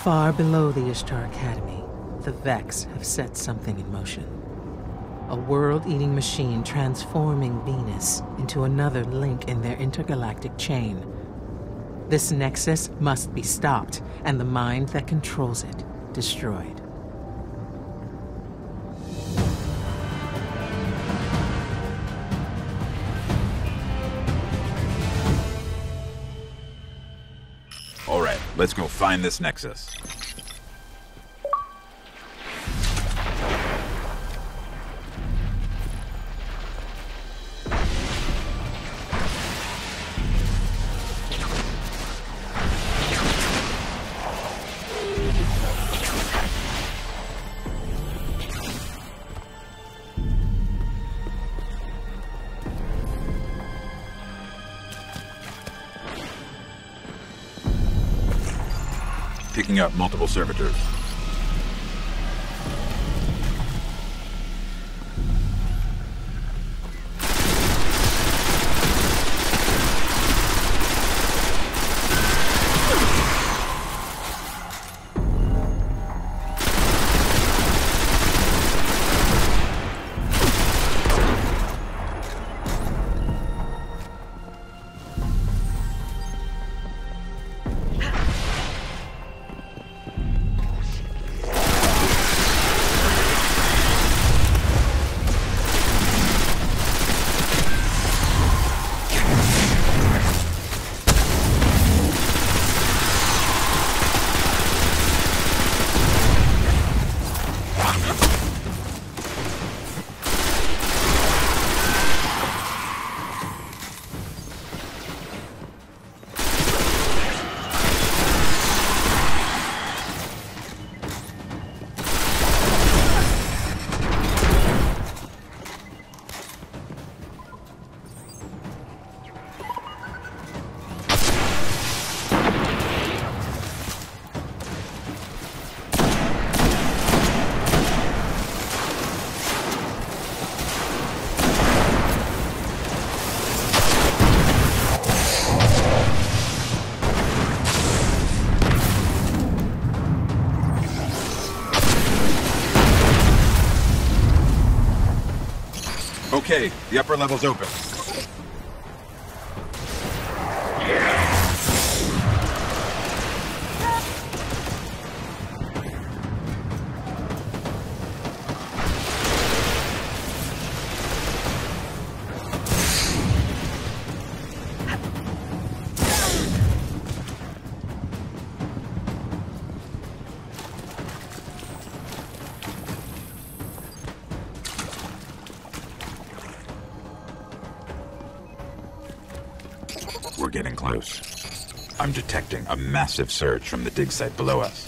Far below the Ishtar Academy, the Vex have set something in motion. A world-eating machine transforming Venus into another link in their intergalactic chain. This Nexus must be stopped, and the mind that controls it destroyed. All right, let's go find this Nexus. Picking up multiple servitors. Okay, the upper level's open. We're getting close. I'm detecting a massive surge from the dig site below us.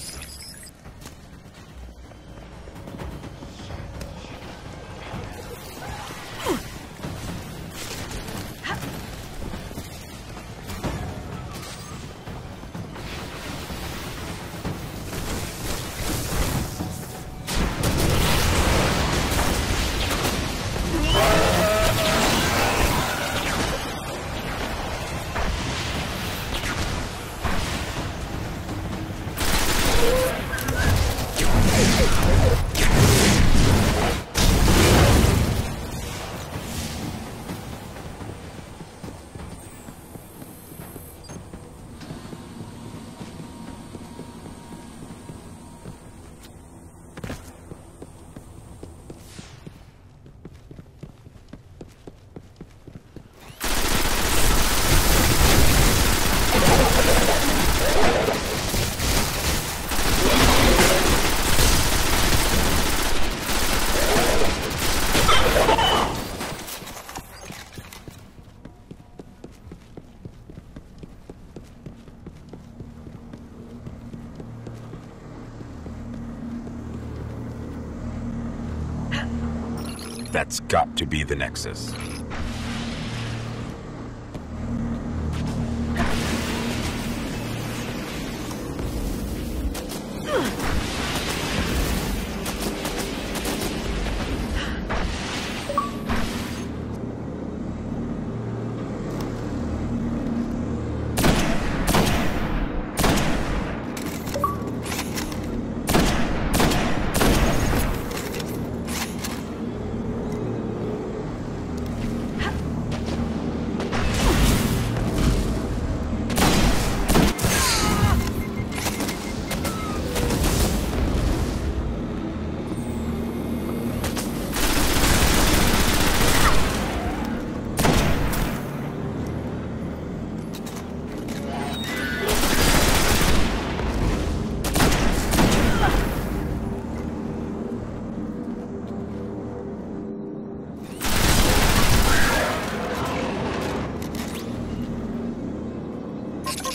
That's got to be the Nexus.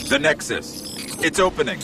The Nexus! It's opening!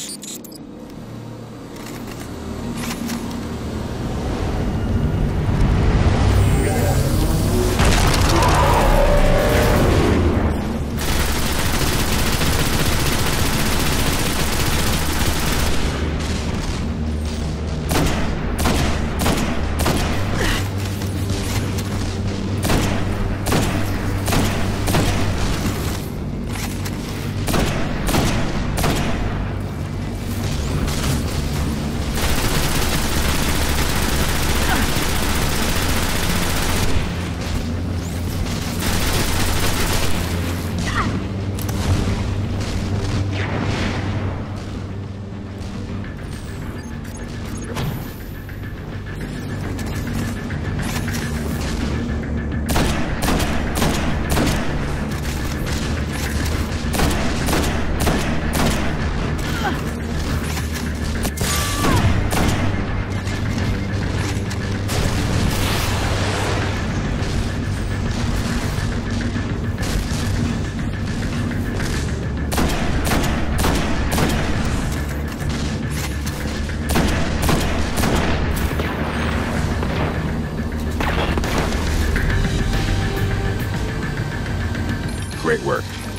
Great work.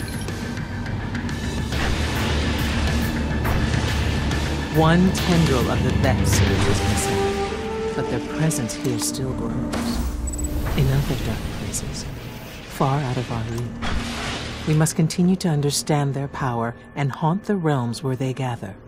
One tendril of the Vex series is missing, but their presence here still grows. In other dark places, far out of our reach. We must continue to understand their power and haunt the realms where they gather.